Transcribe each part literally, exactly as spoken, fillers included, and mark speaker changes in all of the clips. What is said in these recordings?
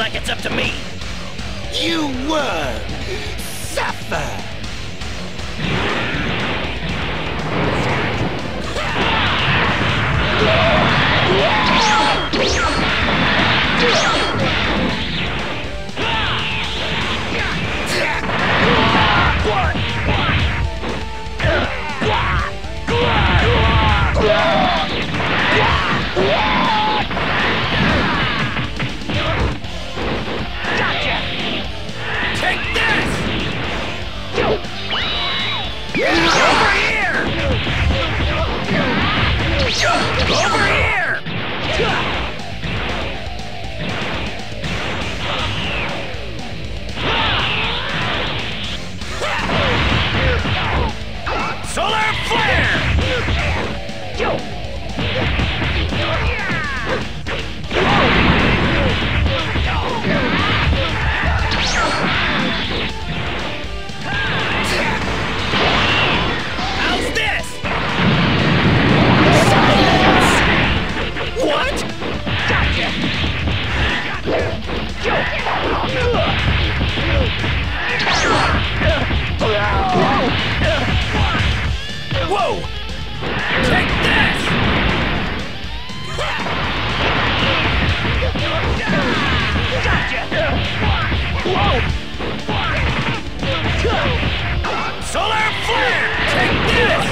Speaker 1: like it's up to me.
Speaker 2: You won! Suffer!
Speaker 1: Over here! Solar flare! How's this? What? Gotcha! Whoa! Take this! Gotcha! Whoa! Solar flare! Take this!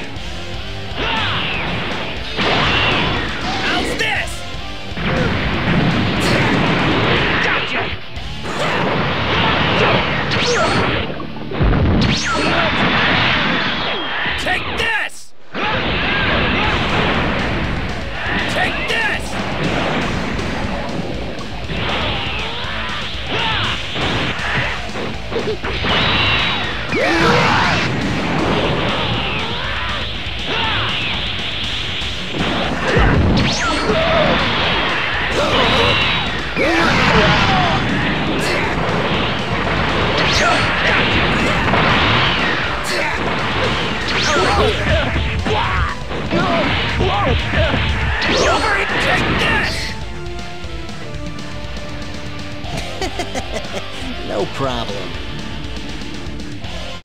Speaker 1: How's this? Gotcha! Take this! Take this! Yeah!